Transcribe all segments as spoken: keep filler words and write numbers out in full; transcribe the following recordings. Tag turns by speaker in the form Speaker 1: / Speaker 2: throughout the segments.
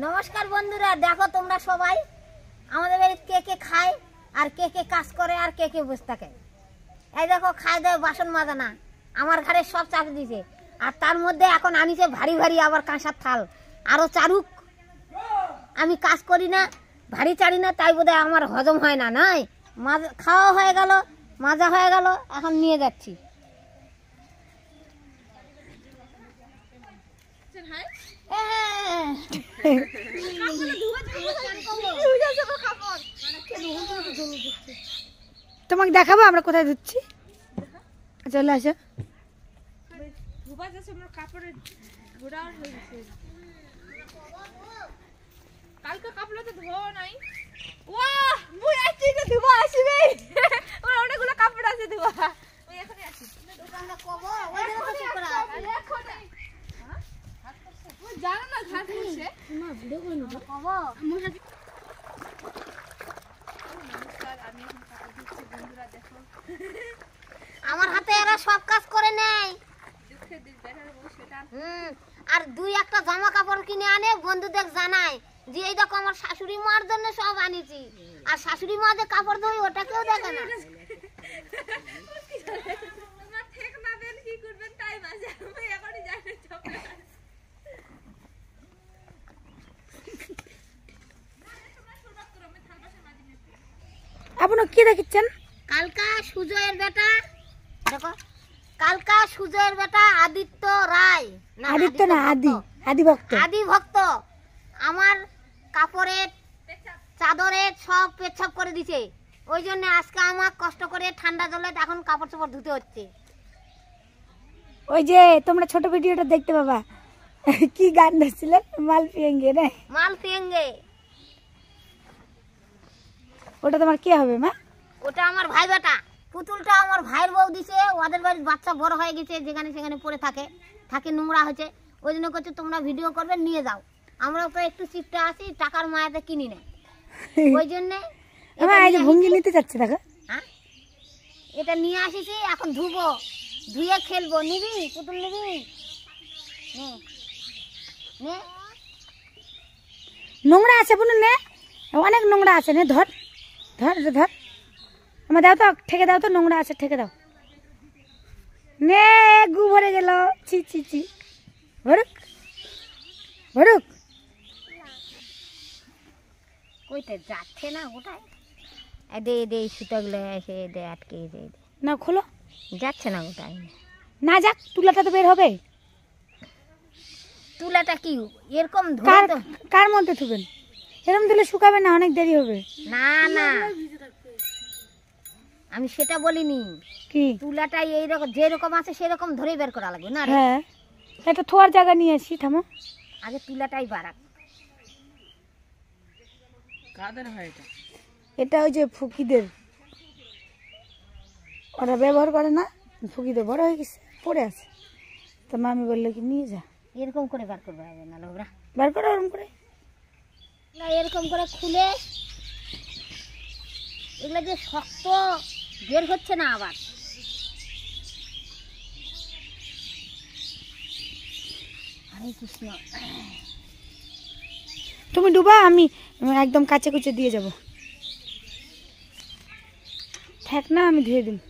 Speaker 1: নমস্কার বন্ধুরা, দেখো তোমরা সবাই আমাদের বাড়িতে কে কে খায় আর কে কে কাজ করে আর কে কে বসে থাকে। এই দেখো খাই দেয় বাসন মাজা না, আমার ঘরে সব চাপ দিয়েছে। আর তার মধ্যে এখন আনিছে ভারী ভারী আবার কাঁসার থাল, আরো চারুক। আমি কাজ করি না, ভারী চাড়ি না, তাই বোধহয় আমার হজম হয় না। নাই মাজা খাওয়া হয়ে গেল, মাজা হয়ে গেল, এখন নিয়ে যাচ্ছি।
Speaker 2: তোমাকে দেখাবো আমরা কোথায় ধুচ্ছি, চলে আসো।
Speaker 3: কালকে কাপড় তো ধোয়া নাই। ওয়াহ মুই আছি না ধোয়া আসবে। ওর অনেকগুলো কাপড় আছে ধোয়া। ওই এখানে আছি। দোকানটা কবো ওই জায়গা থেকে করা আছে এখন। হ্যাঁ ওই জানো না ঘাট আছে না, ভিডিও কই না কবো আমার হাতে। নমস্কার, আমি এখন কাপড় ধুচ্ছি। বন্ধুরা দেখো
Speaker 1: আমার হাতে এরা সব কাজ করে নেয়।
Speaker 3: দুঃখের দিন বেটার বউ সেটা।
Speaker 1: হুম আর দুই একটা জামা কাপড় কিনে আনে, বন্ধুদের জানায় যে এই দেখো আমার শাশুড়ি মার জন্য সব আনিছি। আর শাশুড়ি মা যে কাপড় ধোয় ওটা কেউ দেখে না।
Speaker 3: তোমার ঠিক না দেন কি করবেন তাই বাজে। আমি এখনই জানি সব।
Speaker 2: আপনি কি দেখিচ্ছেন?
Speaker 1: কালকা সুজয়ের বেটা, দেখো কালকা সুজয়ের বেটা আদিত্য রায়, না
Speaker 2: আদিত্য না, আদি আদি ভক্ত।
Speaker 1: আদি ভক্ত আমার কাপড়ের চাদরে সব পেচ্ছাপ করে দিছে। ওই জন্য আজকে আমার কষ্ট করে ঠান্ডা জলে এখন কাপড় চোপড় ধুতে হচ্ছে।
Speaker 2: ওই যে তোমরা ছোট ভিডিওটা দেখতে পাবা, কি গান ধরছিলেন, মাল পিয়েঙ্গে না,
Speaker 1: মাল পিয়েঙ্গে।
Speaker 2: ওটা তোমার কি হবে মা?
Speaker 1: ওটা আমার ভাই বেটা। পুতুলটা আমার ভাইয়ের বউ দিছে। ওদের বাড়ির বাচ্চা বড় হয়ে গেছে, যেখানে সেখানে পড়ে থাকে থাকে নোংরা হচ্ছে। ওই জন্য করছে তোমরা ভিডিও করবে নিয়ে যাও। আমরা তো একটু চিপটা আছি, টাকার মায়াতে কিনি না। ওই জন্যে
Speaker 2: আমার এই যে ভঙ্গি নিতে যাচ্ছে দেখো।
Speaker 1: হ্যাঁ এটা নিয়ে আসিছি, এখন ধুবো, ধুয়ে খেলবো। নিবি পুতুল, নিবি? নে নে।
Speaker 2: নোংরা আছে বুনু, নে অনেক নোংরা আছে, নে ধর ধর ধর। আমার দাও তো, ঠেকে দাও তো, নোংরা আছে ঠেকে দাও। নে গু ভরে গেল, ছি ছি ছি। ভরুক ভরুক।
Speaker 1: কইতে যাচ্ছে না ওটাই। দে দে সুতাগুলো এসে দে আটকে দে।
Speaker 2: না খোলো,
Speaker 1: যাচ্ছে না ওটাই।
Speaker 2: না যাক, তুলাটা তো বের হবে।
Speaker 1: তুলাটা কি এরকম ধরে
Speaker 2: কার
Speaker 1: তো?
Speaker 2: কার মধ্যে থুবেন? এরকম দিলে শুকাবে না, অনেক দেরি হবে।
Speaker 1: না না আমি সেটা বলিনি।
Speaker 2: কি
Speaker 1: তুলাটা এইরকম যেরকম আছে সেরকম ধরে বের করা লাগবে না রে।
Speaker 2: হ্যাঁ, একটা থোয়ার জায়গা নিয়ে আসি, থামো।
Speaker 1: আগে তুলাটাই বাড়াক।
Speaker 3: কাদের হয় এটা?
Speaker 2: এটা ওই যে ফুকিদের, ওরা ব্যবহার করে না। ফুকিদের বড় হয়ে গেছে, পড়ে আছে, তো মামি বললো কি নিয়ে যা।
Speaker 1: এরকম করে বার করবে হবে না লোকরা।
Speaker 2: বার করো ওরকম করে।
Speaker 1: না এরকম করে খুলে এগুলো যে শক্ত বের হচ্ছে না আবার। হরে কৃষ্ণ।
Speaker 2: তুমি ডুবা, আমি একদম কাছে কুচে দিয়ে যাব। থাক না, আমি ধুয়ে দিন।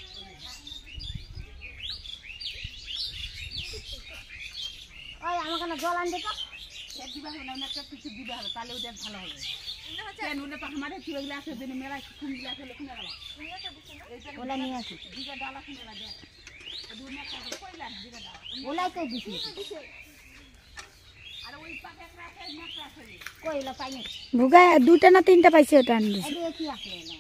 Speaker 1: ওই আমাকে না জল আনতে তো।
Speaker 3: দিবা হবে না, একটা কিছু দিবা হবে, তাহলে ওটা ভালো হবে। কেন ওটা তো আমারে কি ওইগুলা আছে দিনে মেলা খুন দিয়া ফেলে খুন গেল।
Speaker 1: ওলা নিয়ে আসি।
Speaker 3: দিগা ডালা খুন গেল দে। দুনিয়া কত কইলা দিগা ডালা।
Speaker 1: ওলাই তো দিছি।
Speaker 3: আর ওই পাকে একটা আছে মাত্র আছে।
Speaker 1: কই ওলা পাইনি।
Speaker 2: ভুগা দুটা না তিনটা পাইছে, ওটা আনবে।
Speaker 1: এই কি আসলে না।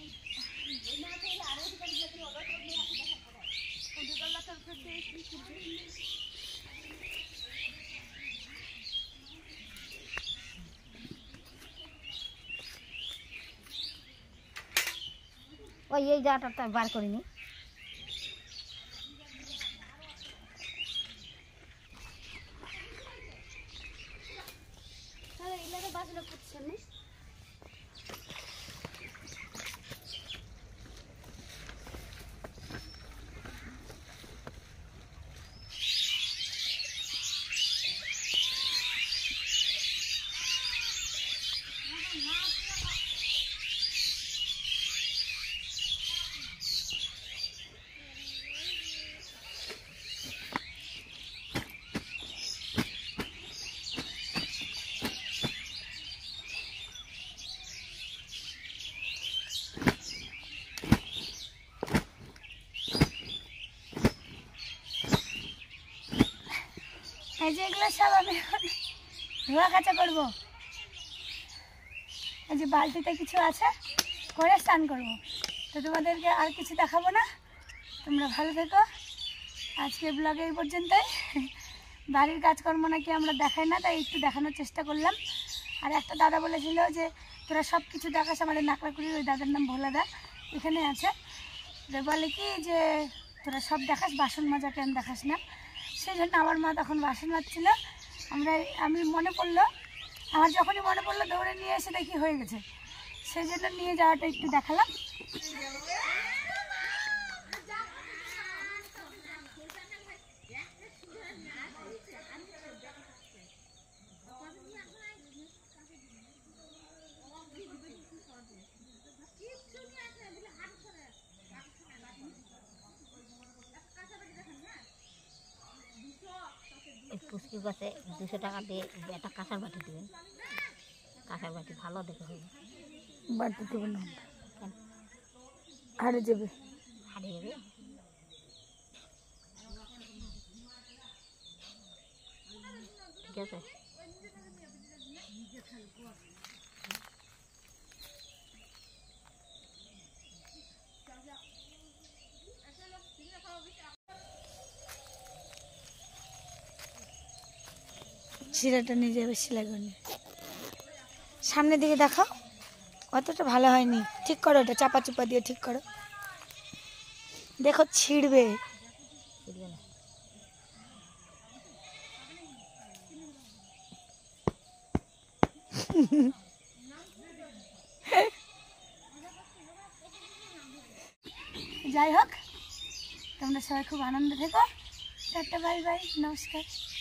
Speaker 1: ওই এই জায়গাটা বার করিনি।
Speaker 2: এই যে এগুলো সব আমি এখন ধোয়া কাচা করবো। এই যে বালতিতে কিছু আছে, করে স্নান করবো। তো তোমাদেরকে আর কিছু দেখাবো না, তোমরা ভালো থেকো। আজকে ব্লগে এই পর্যন্তই। বাড়ির কাজকর্ম নাকি আমরা দেখাই না, তাই একটু দেখানোর চেষ্টা করলাম। আর একটা দাদা বলেছিল যে তোরা সব কিছু দেখাস, আমাদের নাকড়াকুড়ির ওই দাদার নাম ভোলাদা, এখানে আছে। বলে কি যে তোরা সব দেখাস, বাসন মাজা কেন দেখাস না? সেই জন্য আমার মা তখন বাসন মাজছিল। আমরা আমি মনে পড়লো, আমার যখনই মনে পড়লো দৌড়ে নিয়ে এসে দেখি হয়ে গেছে, সেই জন্য নিয়ে যাওয়াটা একটু দেখালাম।
Speaker 1: পুষ্কি গাছে দুশো টাকা দিয়ে একটা কাঁসার বাটি দেবেন, কাঁসার বাটি ভালো দেখে হবে।
Speaker 2: বাড়তে দেবো না, হারে যাবে,
Speaker 1: হারে যাবে। ঠিক আছে,
Speaker 2: শিরাটা নিয়ে যাবে সেলাই করে। সামনের দিকে দেখাও, অতটা ভালো হয়নি, ঠিক করো, ওটা চাপা চুপা দিয়ে ঠিক করো। দেখো ছিঁড়বে। যাই হোক, তোমরা সবাই খুব আনন্দ থেকো। টাটা, বাই বাই, নমস্কার।